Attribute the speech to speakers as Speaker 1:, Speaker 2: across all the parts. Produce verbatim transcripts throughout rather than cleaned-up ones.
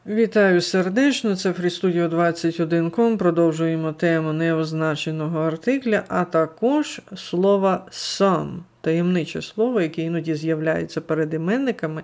Speaker 1: Вітаю сердечно, це FreeStudio двадцять один крапка ком. Продовжуємо тему неозначеного артикля, а також слова some, таємниче слово, яке іноді з'являється перед іменниками,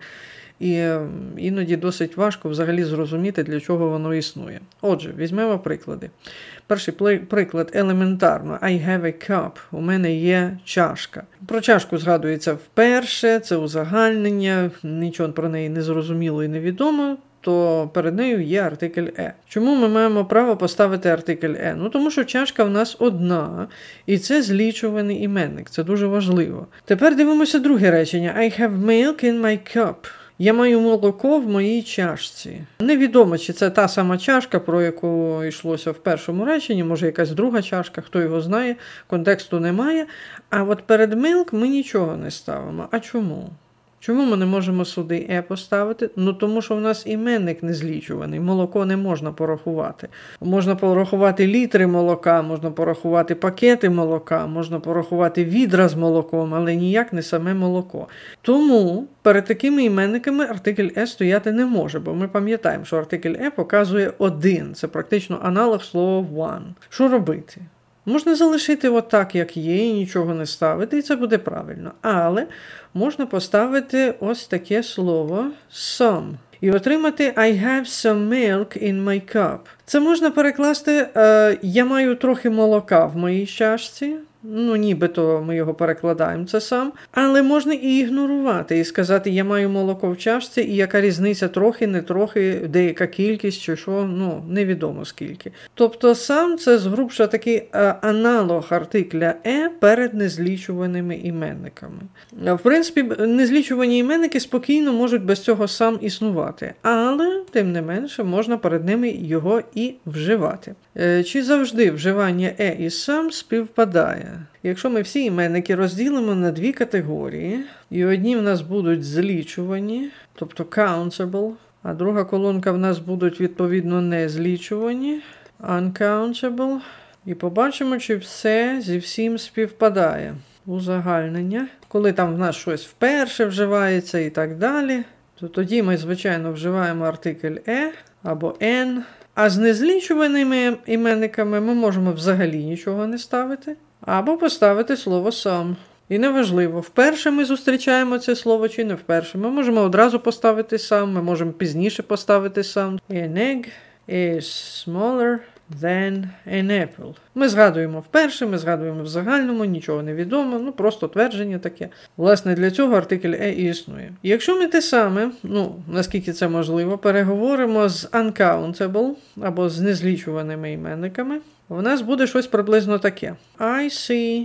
Speaker 1: і іноді досить важко взагалі зрозуміти, для чого воно існує. Отже, візьмемо приклади. Перший приклад елементарно. I have a cup. У мене є чашка. Про чашку згадується вперше, це узагальнення, нічого про неї не зрозуміло і невідомо, то перед нею є артикль «е». Чому ми маємо право поставити артикль «е»? Ну, тому що чашка в нас одна, і це злічуваний іменник. Це дуже важливо. Тепер дивимося друге речення. I have milk in my cup. Я маю молоко в моїй чашці. Невідомо, чи це та сама чашка, про яку йшлося в першому реченні, може якась друга чашка, хто його знає, контексту немає. А от перед milk ми нічого не ставимо. А чому? Чому ми не можемо сюди «е» поставити? Ну, тому що в нас іменник не злічуваний, молоко не можна порахувати. Можна порахувати літри молока, можна порахувати пакети молока, можна порахувати відра з молоком, але ніяк не саме молоко. Тому перед такими іменниками артикль «е» стояти не може, бо ми пам'ятаємо, що артикль «е» показує один. Це практично аналог слова one. Що робити? Можна залишити отак, як є, і нічого не ставити, і це буде правильно. Але можна поставити ось таке слово some. І отримати I have some milk in my cup. Це можна перекласти е, я маю трохи молока в моїй чашці. Ну, нібито ми його перекладаємо, це сам. Але можна і ігнорувати, і сказати, я маю молоко в чашці, і яка різниця трохи, не трохи, деяка кількість, чи що, ну, невідомо скільки. Тобто сам це згрубша такий а, аналог артикля «е» перед незлічуваними іменниками. В принципі, незлічувані іменники спокійно можуть без цього сам існувати, але, тим не менше, можна перед ними його і вживати. Чи завжди вживання «е» і сам співпадає? Якщо ми всі іменники розділимо на дві категорії, і одні в нас будуть злічувані, тобто countable, а друга колонка в нас будуть відповідно незлічувані, uncountable, і побачимо, чи все зі всім співпадає. Узагальнення. Коли там в нас щось вперше вживається і так далі, то тоді ми, звичайно, вживаємо артикль «е» або «n», а з незлічуваними іменниками ми можемо взагалі нічого не ставити, або поставити слово some. І неважливо, вперше ми зустрічаємо це слово чи не вперше. Ми можемо одразу поставити some, ми можемо пізніше поставити some. An egg is smaller than an apple. Ми згадуємо вперше, ми згадуємо в загальному, нічого не відомо, ну просто твердження таке. Власне, для цього артикль «е» і існує. І якщо ми те саме, ну, наскільки це можливо, переговоримо з uncountable, або з незлічуваними іменниками, у нас буде щось приблизно таке. I see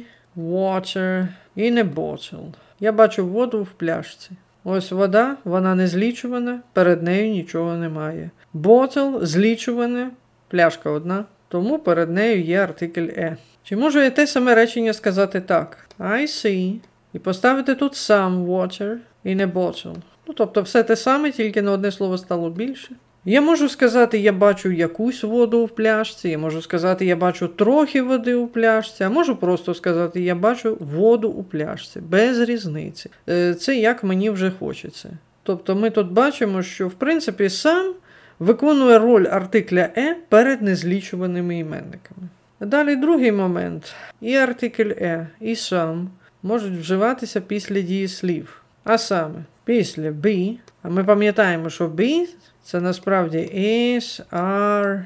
Speaker 1: water in a bottle. Я бачу воду в пляшці. Ось вода, вона не злічувана, перед нею нічого немає. Bottle злічуване, пляшка одна, тому перед нею є артикль «е». Чи можу я те саме речення сказати так? I see. І поставити тут some water in a bottle. Ну, тобто все те саме, тільки на одне слово стало більше. Я можу сказати, я бачу якусь воду в пляшці, я можу сказати, я бачу трохи води у пляшці, а можу просто сказати, я бачу воду у пляшці, без різниці. Це як мені вже хочеться. Тобто ми тут бачимо, що в принципі сам виконує роль артикля «е» перед незлічуваними іменниками. Далі другий момент. І артикль «е», і some можуть вживатися після дієслів. А саме, після be. А ми пам'ятаємо, що be – це насправді is, are,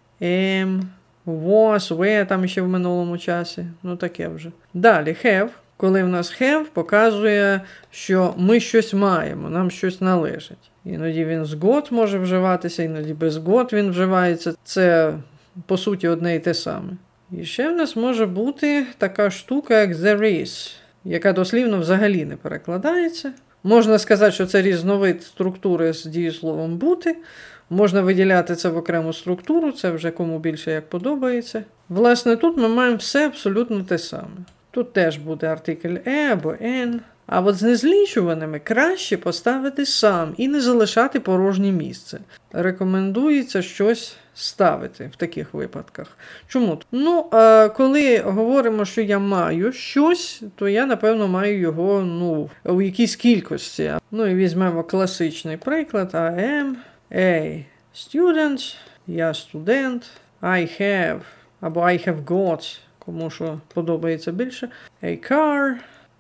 Speaker 1: am, was, were, там ще в минулому часі. Ну таке вже. Далі have. Коли в нас have, показує, що ми щось маємо, нам щось належить. Іноді він з got може вживатися, іноді без got він вживається. Це, по суті, одне і те саме. І ще в нас може бути така штука, як there is, яка дослівно взагалі не перекладається. Можна сказати, що це різновид структури з дієсловом бути. Можна виділяти це в окрему структуру, це вже кому більше як подобається. Власне, тут ми маємо все абсолютно те саме. Тут теж буде артикль «е» або «n». А от з незлічуваними краще поставити сам і не залишати порожнє місце. Рекомендується щось ставити в таких випадках. Чому? Ну, а коли говоримо, що я маю щось, то я, напевно, маю його, ну, у якійсь кількості. Ну, і візьмемо класичний приклад. I am a student, я студент, I have, або I have got, кому що подобається більше, a car,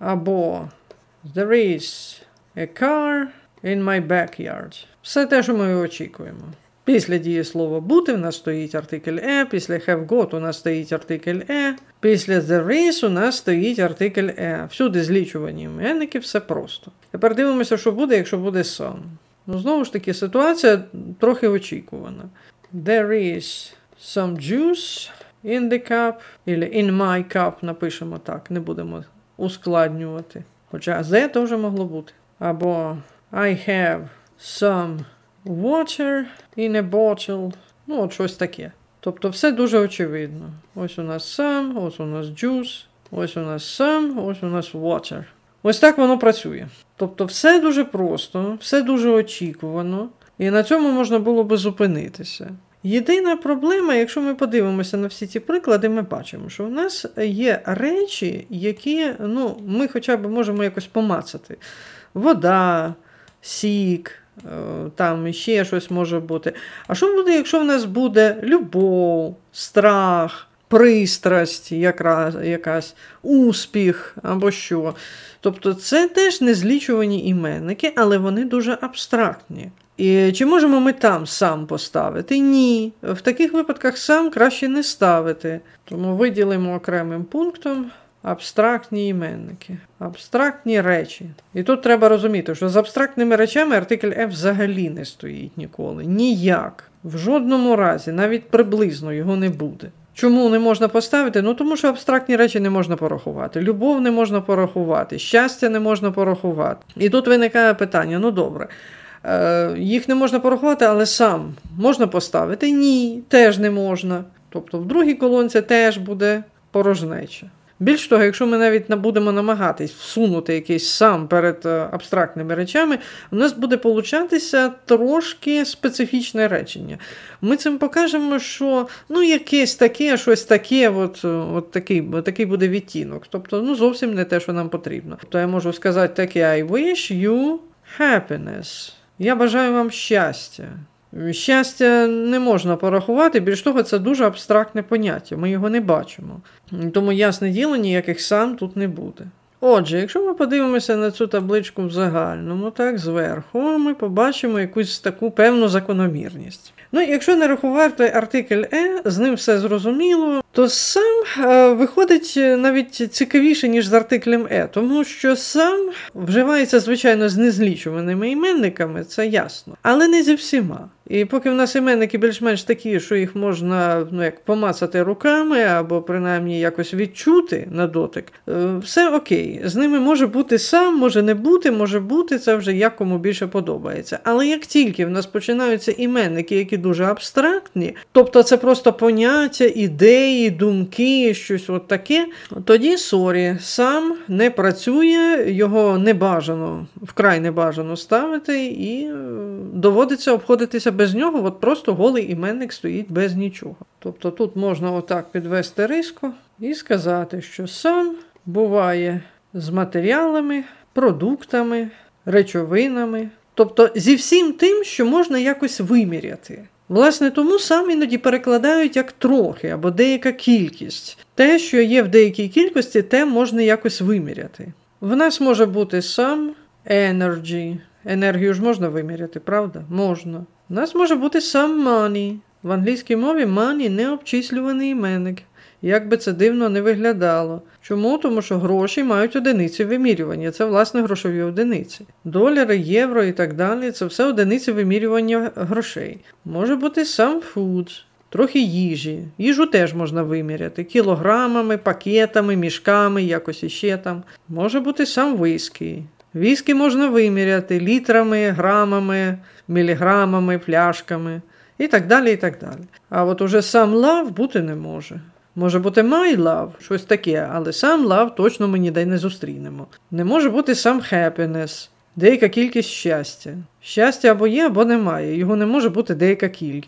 Speaker 1: або there is a car in my backyard. Все те, що ми очікуємо. Після дієслова бути в нас стоїть артикль «е», після have got у нас стоїть артикль «е», після there is у нас стоїть артикль «е». Всюди злічувані іменники, все просто. Тепер дивимося, що буде, якщо буде some. Ну, знову ж таки, ситуація трохи очікувана. There is some juice in the cup, або in my cup, напишемо так, не будемо ускладнювати. Хоча the теж могло бути. Або I have some water in a bottle. Ну, от щось таке. Тобто все дуже очевидно. Ось у нас some, ось у нас juice, ось у нас some, ось у нас water. Ось так воно працює. Тобто все дуже просто, все дуже очікувано, і на цьому можна було би зупинитися. Єдина проблема, якщо ми подивимося на всі ці приклади, ми бачимо, що у нас є речі, які, ну, ми хоча б можемо якось помацати. Вода, сік, там ще щось може бути. А що буде, якщо в нас буде любов, страх, пристрасть, якраз, якась, успіх або що? Тобто це теж незлічувані іменники, але вони дуже абстрактні. І чи можемо ми там сам поставити? Ні. В таких випадках сам краще не ставити. Тому виділимо окремим пунктом абстрактні іменники, абстрактні речі. І тут треба розуміти, що з абстрактними речами артикль «е» взагалі не стоїть ніколи. Ніяк. В жодному разі, навіть приблизно його не буде. Чому не можна поставити? Ну, тому що абстрактні речі не можна порахувати. Любов не можна порахувати, щастя не можна порахувати. І тут виникає питання, ну добре, е, їх не можна порахувати, але сам можна поставити? Ні, теж не можна. Тобто в другій колонці теж буде порожнеча. Більш того, якщо ми навіть будемо намагатись всунути якийсь сам перед абстрактними речами, у нас буде получатися трошки специфічне речення. Ми цим покажемо, що ну якесь таке, щось таке, от, от такий, такий буде відтінок. Тобто, ну зовсім не те, що нам потрібно. Тобто я можу сказати таке: I wish you happiness. Я бажаю вам щастя. Щастя не можна порахувати, більш того, це дуже абстрактне поняття, ми його не бачимо. Тому, ясне діло, ніяких сам тут не буде. Отже, якщо ми подивимося на цю табличку в загальному, так, зверху, ми побачимо якусь таку певну закономірність. Ну, якщо не рахувати артикль «е», з ним все зрозуміло, то сам е, виходить навіть цікавіше, ніж з артиклем «е», тому що сам вживається, звичайно, з незлічуваними іменниками, це ясно, але не зі всіма. І поки в нас іменники більш-менш такі, що їх можна, ну, як помацати руками, або принаймні якось відчути на дотик, все окей. З ними може бути сам, може не бути, може бути, це вже як кому більше подобається. Але як тільки в нас починаються іменники, які дуже абстрактні, тобто це просто поняття, ідеї, думки, щось от таке, тоді, сорі, сам не працює, його не бажано, вкрай не бажано ставити, і доводиться обходитися без нього, от просто голий іменник стоїть без нічого. Тобто тут можна отак підвести риску і сказати, що сам буває з матеріалами, продуктами, речовинами, тобто зі всім тим, що можна якось виміряти. Власне, тому сам іноді перекладають як трохи або деяка кількість. Те, що є в деякій кількості, те можна якось виміряти. В нас може бути some energy. Енергію ж можна виміряти, правда? Можна. У нас може бути some money. В англійській мові money – необчислюваний іменник. Як би це дивно не виглядало. Чому? Тому що гроші мають одиниці вимірювання. Це, власне, грошові одиниці. Доляри, євро і так далі – це все одиниці вимірювання грошей. Може бути some food. Трохи їжі. Їжу теж можна виміряти. Кілограмами, пакетами, мішками, якось іще там. Може бути some whiskey. Віскі можна виміряти літрами, грамами, міліграмами, пляшками і так далі, і так далі. А от уже сам love бути не може. Може бути my love, щось таке, але сам love точно ми ніде не зустрінемо. Не може бути some happiness, деяка кількість щастя. Щастя або є, або немає, його не може бути деяка кількість.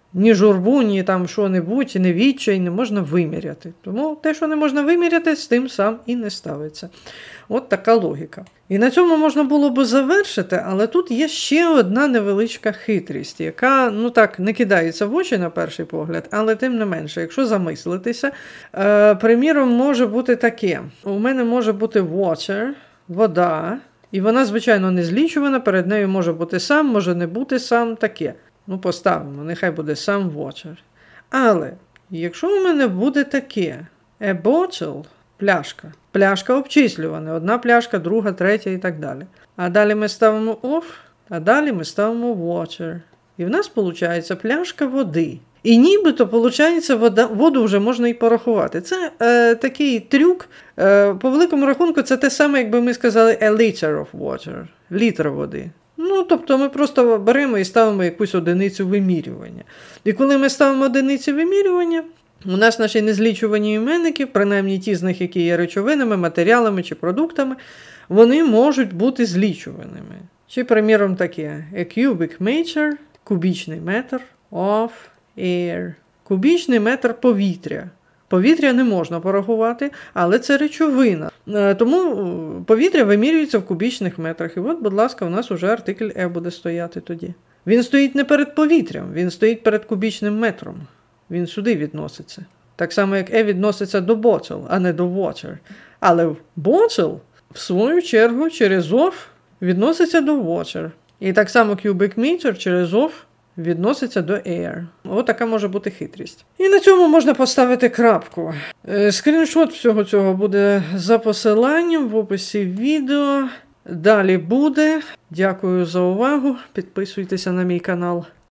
Speaker 1: ні журбу, ні там що-небудь, ні відчай не можна виміряти. Тому те, що не можна виміряти, з тим сам і не ставиться. От така логіка. І на цьому можна було би завершити, але тут є ще одна невеличка хитрість, яка, ну так, не кидається в очі на перший погляд, але тим не менше, якщо замислитися, е, приміром, може бути таке. У мене може бути water, вода, і вона, звичайно, не злічувана, перед нею може бути сам, може не бути сам, таке. Ну, поставимо, нехай буде сам water. Але, якщо у мене буде таке, a bottle, пляшка, пляшка обчислювана, одна пляшка, друга, третя і так далі. А далі ми ставимо off, а далі ми ставимо water. І в нас виходить пляшка води. І нібито, виходить, вода, воду вже можна і порахувати. Це е, такий трюк. Е, по великому рахунку, це те саме, якби ми сказали a liter of water, літр води. Ну, тобто ми просто беремо і ставимо якусь одиницю вимірювання. І коли ми ставимо одиниці вимірювання, у нас наші незлічувані іменники, принаймні ті з них, які є речовинами, матеріалами чи продуктами, вони можуть бути злічуваними. Чи, приміром, таке a cubic meter, кубічний метр, of air, кубічний метр повітря. Повітря не можна порахувати, але це речовина. Тому повітря вимірюється в кубічних метрах. І от, будь ласка, у нас уже артикль «е» буде стояти тоді. Він стоїть не перед повітрям, він стоїть перед кубічним метром. Він сюди відноситься. Так само, як «е» відноситься до bottle, а не до water. Але bottle, в свою чергу, через «of» відноситься до water. І так само cubic meter через «of» відноситься до air. Ось така може бути хитрість. І на цьому можна поставити крапку. Скріншот всього цього буде за посиланням в описі відео. Далі буде. Дякую за увагу. Підписуйтеся на мій канал.